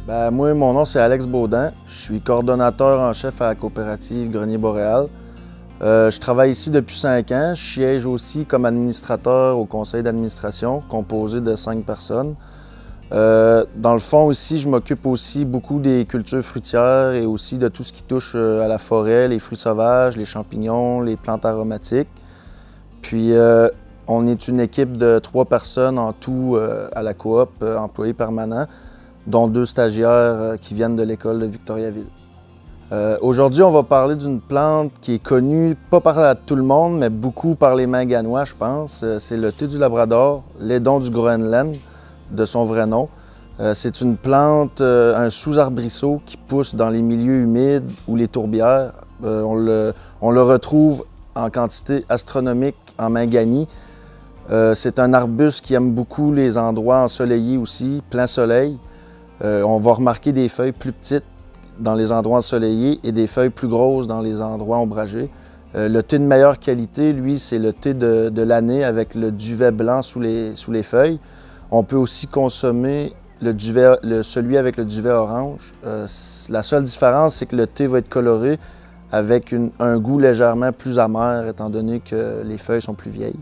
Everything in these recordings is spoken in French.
Moi, mon nom, c'est Alex Baudin. Je suis coordonnateur en chef à la coopérative Grenier Boréal. Je travaille ici depuis 5 ans. Je siège aussi comme administrateur au conseil d'administration, composé de 5 personnes. Dans le fond, ici, je m'occupe aussi beaucoup des cultures fruitières et aussi de tout ce qui touche à la forêt, les fruits sauvages, les champignons, les plantes aromatiques. Puis, on est une équipe de 3 personnes en tout à la coop, employés permanents, dont 2 stagiaires qui viennent de l'école de Victoriaville. Aujourd'hui, on va parler d'une plante qui est connue, pas par tout le monde, mais beaucoup par les Manganois, je pense. C'est le thé du Labrador, l'édon du Groenland, de son vrai nom. C'est une plante, un sous-arbrisseau qui pousse dans les milieux humides ou les tourbières. On le retrouve en quantité astronomique en Manganie. C'est un arbuste qui aime beaucoup les endroits ensoleillés aussi, plein soleil. On va remarquer des feuilles plus petites dans les endroits ensoleillés et des feuilles plus grosses dans les endroits ombragés. Le thé de meilleure qualité, lui, c'est le thé de l'année avec le duvet blanc sous les feuilles. On peut aussi consommer celui avec le duvet orange. La seule différence, c'est que le thé va être coloré avec un goût légèrement plus amer, étant donné que les feuilles sont plus vieilles.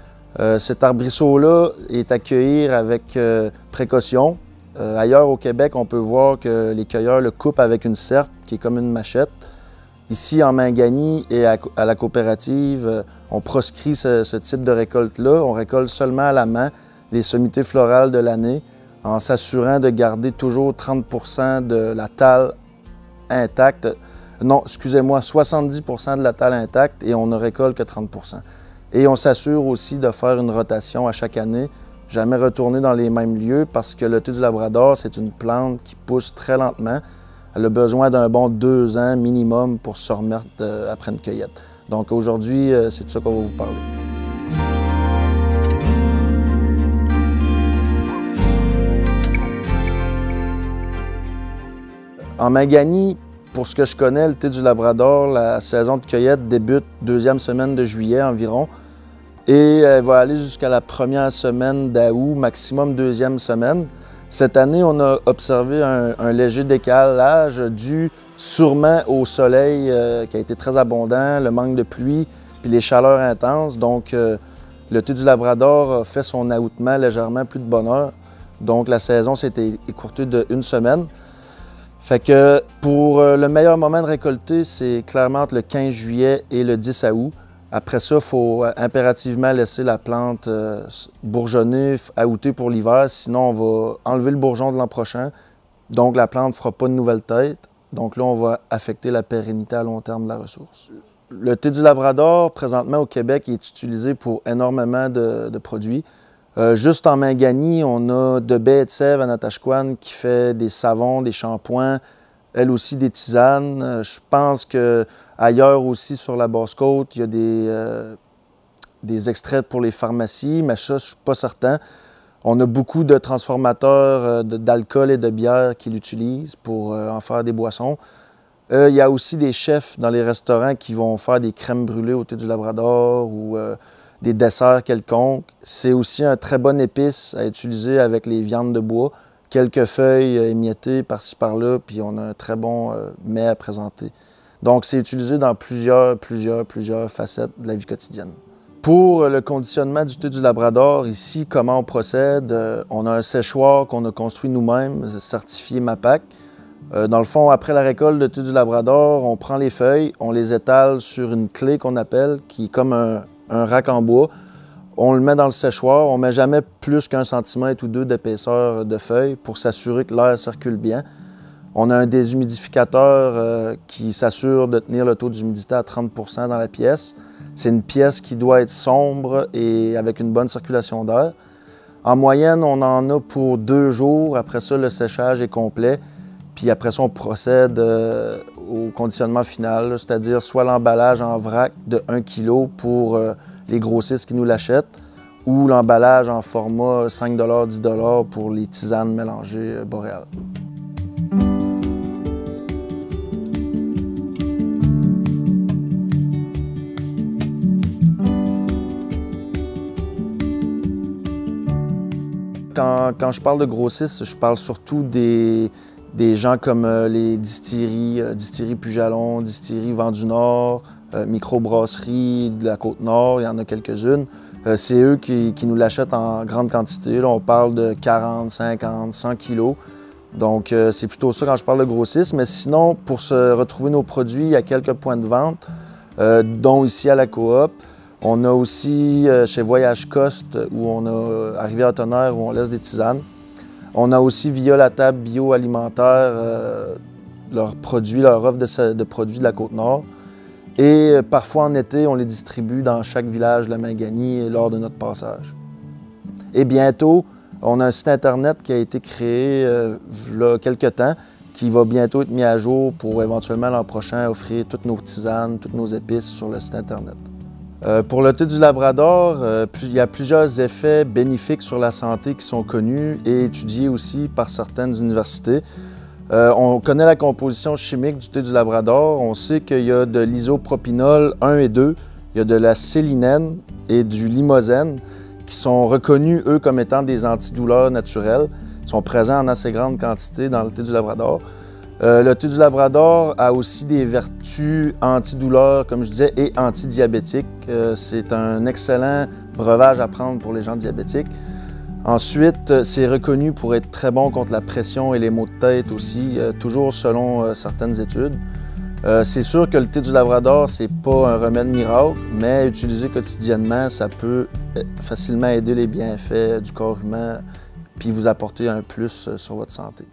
Cet arbrisseau-là est à cueillir avec précaution. Ailleurs au Québec, on peut voir que les cueilleurs le coupent avec une serpe qui est comme une machette. Ici, en Manganie et à la coopérative, on proscrit ce type de récolte-là. On récolte seulement à la main les sommités florales de l'année en s'assurant de garder toujours 30 % de la tâle intacte. Non, excusez-moi, 70 % de la tâle intacte et on ne récolte que 30 %. Et on s'assure aussi de faire une rotation à chaque année, jamais retourner dans les mêmes lieux parce que le thé du Labrador, c'est une plante qui pousse très lentement. Elle a besoin d'un bon 2 ans minimum pour se remettre après une cueillette. Donc aujourd'hui, c'est de ça qu'on va vous parler. En Manganie, pour ce que je connais, le thé du Labrador, la saison de cueillette débute 2e semaine de juillet environ et elle va aller jusqu'à la 1re semaine d'août, maximum 2e semaine. Cette année, on a observé un léger décalage dû sûrement au soleil qui a été très abondant, le manque de pluie puis les chaleurs intenses. Donc, le thé du Labrador a fait son aoûtement légèrement plus de bonne heure. Donc, la saison s'est écourtée de 1 semaine. Fait que pour le meilleur moment de récolter, c'est clairement entre le 15 juillet et le 10 août. Après ça, il faut impérativement laisser la plante bourgeonner, aouter pour l'hiver, sinon on va enlever le bourgeon de l'an prochain. Donc la plante ne fera pas de nouvelles têtes. Donc là, on va affecter la pérennité à long terme de la ressource. Le thé du Labrador, présentement au Québec, est utilisé pour énormément de produits. Juste en Manganie, on a de baie de sève à Natashquan qui fait des savons, des shampoings, elle aussi des tisanes. Je pense qu'ailleurs aussi sur la Basse-Côte, il y a des extraits pour les pharmacies, mais ça, je ne suis pas certain. On a beaucoup de transformateurs d'alcool et de bière qui l'utilisent pour en faire des boissons. Il y a aussi des chefs dans les restaurants qui vont faire des crèmes brûlées au thé du Labrador ou des desserts quelconques. C'est aussi un très bon épice à utiliser avec les viandes de bois. Quelques feuilles émiettées par-ci par-là, puis on a un très bon mets à présenter. Donc, c'est utilisé dans plusieurs facettes de la vie quotidienne. Pour le conditionnement du thé du Labrador, ici, comment on procède? On a un séchoir qu'on a construit nous-mêmes, certifié MAPAC. Dans le fond, après la récolte de thé du Labrador, on prend les feuilles, on les étale sur une clé qu'on appelle, qui est comme un rack en bois. On le met dans le séchoir, on ne met jamais plus qu'1 centimètre ou 2 d'épaisseur de feuilles pour s'assurer que l'air circule bien. On a un déshumidificateur qui s'assure de tenir le taux d'humidité à 30 % dans la pièce. C'est une pièce qui doit être sombre et avec une bonne circulation d'air. En moyenne, on en a pour 2 jours. Après ça, le séchage est complet. Puis après ça, on procède au conditionnement final, c'est-à-dire soit l'emballage en vrac de 1 kg pour les grossistes qui nous l'achètent, ou l'emballage en format 5 $, 10 $ pour les tisanes mélangées boréales. Quand je parle de grossistes, je parle surtout des Des gens comme les distilleries Pujalon, distilleries Vent du Nord, microbrasseries de la Côte-Nord, il y en a quelques-unes. C'est eux qui nous l'achètent en grande quantité. Là, on parle de 40, 50, 100 kilos. Donc, c'est plutôt ça quand je parle de grossisme. Mais sinon, pour se retrouver nos produits, il y a quelques points de vente, dont ici à la Coop. On a aussi chez Voyage Coste, où on a à Rivière-Tonnerre, où on laisse des tisanes. On a aussi via la table bioalimentaire leurs produits, leur offre de produits de la Côte-Nord. Et parfois en été, on les distribue dans chaque village de la Mangani lors de notre passage. Et bientôt, on a un site Internet qui a été créé il y a quelques temps, qui va bientôt être mis à jour pour éventuellement l'an prochain offrir toutes nos tisanes, toutes nos épices sur le site Internet. Pour le thé du Labrador, il y a plusieurs effets bénéfiques sur la santé qui sont connus et étudiés aussi par certaines universités. On connaît la composition chimique du thé du Labrador. On sait qu'il y a de l'isopropinol 1 et 2, il y a de la sélinène et du limosène qui sont reconnus, eux, comme étant des antidouleurs naturels. Ils sont présents en assez grande quantité dans le thé du Labrador. Le thé du Labrador a aussi des vertus antidouleurs, comme je disais, et antidiabétiques. C'est un excellent breuvage à prendre pour les gens diabétiques. Ensuite, c'est reconnu pour être très bon contre la pression et les maux de tête aussi, toujours selon certaines études. C'est sûr que le thé du Labrador, c'est pas un remède miracle, mais utilisé quotidiennement, ça peut facilement aider les bienfaits du corps humain puis vous apporter un plus sur votre santé.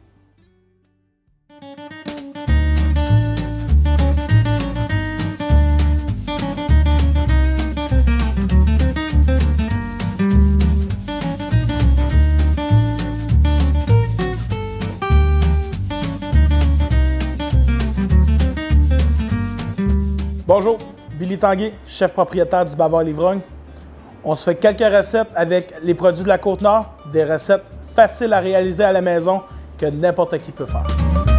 Bonjour, Billy Tanguay, chef propriétaire du Bavard Livrogne. On se fait quelques recettes avec les produits de la Côte-Nord, des recettes faciles à réaliser à la maison que n'importe qui peut faire.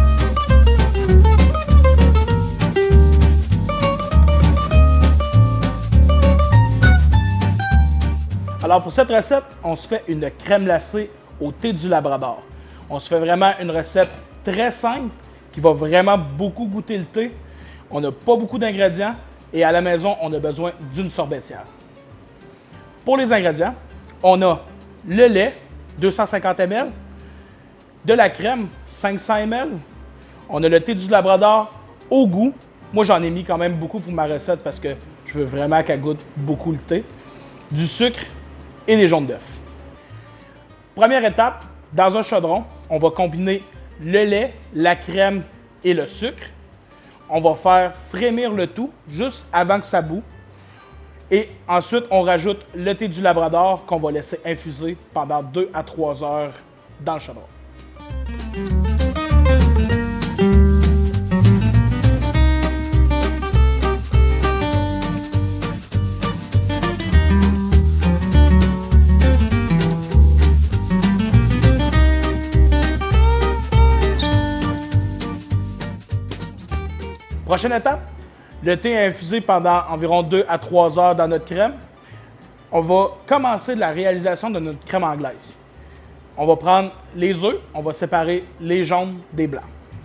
Alors pour cette recette, on se fait une crème glacée au thé du Labrador. On se fait vraiment une recette très simple qui va vraiment beaucoup goûter le thé. On n'a pas beaucoup d'ingrédients et à la maison, on a besoin d'une sorbetière. Pour les ingrédients, on a le lait, 250 ml, de la crème, 500 ml. On a le thé du Labrador au goût. Moi, j'en ai mis quand même beaucoup pour ma recette parce que je veux vraiment qu'elle goûte beaucoup le thé. Du sucre et des jaunes d'œufs. Première étape, dans un chaudron, on va combiner le lait, la crème et le sucre. On va faire frémir le tout juste avant que ça bout. Et ensuite, on rajoute le thé du Labrador qu'on va laisser infuser pendant 2 à 3 heures dans le chaudron. Prochaine étape, le thé est infusé pendant environ 2 à 3 heures dans notre crème. On va commencer la réalisation de notre crème anglaise. On va prendre les œufs, on va séparer les jaunes des blancs.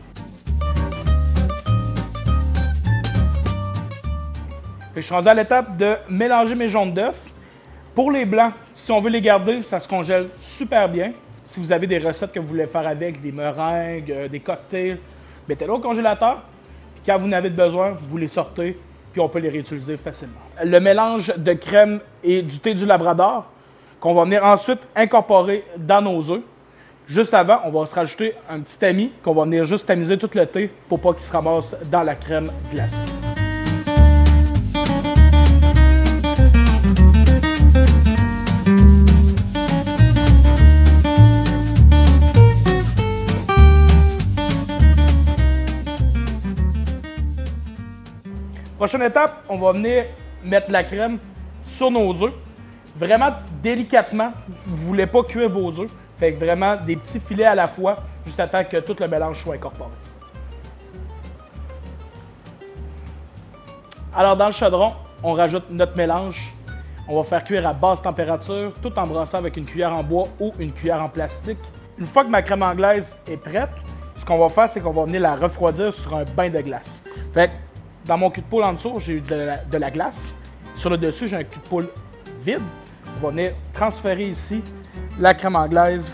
Je suis rendu à l'étape de mélanger mes jaunes d'œufs. Pour les blancs, si on veut les garder, ça se congèle super bien. Si vous avez des recettes que vous voulez faire avec, des meringues, des cocktails, mettez-les au congélateur. Quand vous en avez besoin, vous les sortez, puis on peut les réutiliser facilement. Le mélange de crème et du thé du Labrador, qu'on va venir ensuite incorporer dans nos œufs. Juste avant, on va se rajouter un petit tamis qu'on va venir juste tamiser tout le thé pour pas qu'il se ramasse dans la crème glacée. Prochaine étape, on va venir mettre la crème sur nos œufs. Vraiment délicatement, vous ne voulez pas cuire vos œufs. Fait que vraiment des petits filets à la fois, juste à temps que tout le mélange soit incorporé. Alors dans le chaudron, on rajoute notre mélange. On va faire cuire à basse température, tout en brassant avec une cuillère en bois ou une cuillère en plastique. Une fois que ma crème anglaise est prête, ce qu'on va faire, c'est qu'on va venir la refroidir sur un bain de glace. Fait que dans mon cul de poule en dessous, j'ai eu de la glace. Sur le dessus, j'ai un cul de poule vide. On va venir transférer ici la crème anglaise.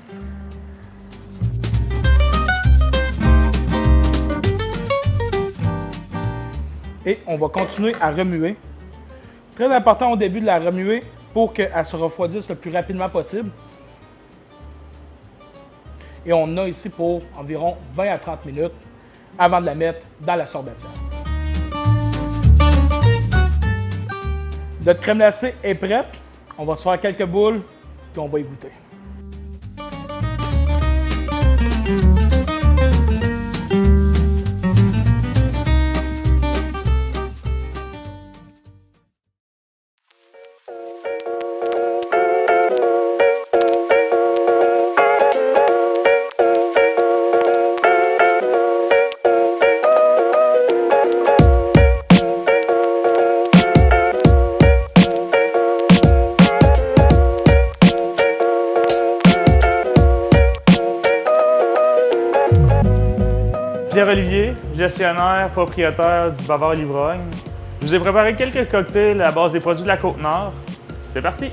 Et on va continuer à remuer. C'est très important au début de la remuer pour qu'elle se refroidisse le plus rapidement possible. Et on a ici pour environ 20 à 30 minutes avant de la mettre dans la sorbetière. Notre crème glacée est prête. On va se faire quelques boules, puis on va y goûter. Pierre-Olivier, gestionnaire, propriétaire du Bavard l'Ivrogne. Je vous ai préparé quelques cocktails à base des produits de la Côte-Nord. C'est parti!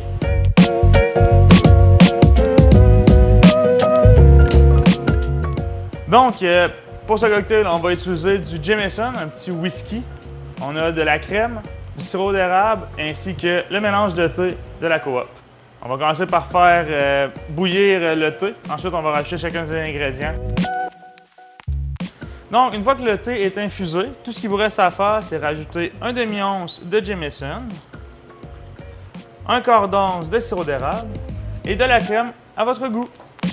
Donc, pour ce cocktail, on va utiliser du Jameson, un petit whisky. On a de la crème, du sirop d'érable ainsi que le mélange de thé de la coop. On va commencer par faire bouillir le thé. Ensuite, on va rajouter chacun des ingrédients. Donc, une fois que le thé est infusé, tout ce qu'il vous reste à faire, c'est rajouter un demi-once de Jameson, un quart d'once de sirop d'érable et de la crème à votre goût.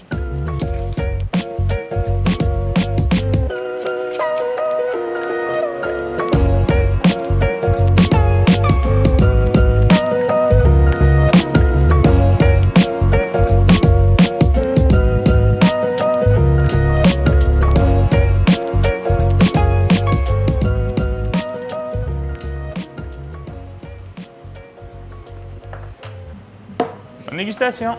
Bonne dégustation!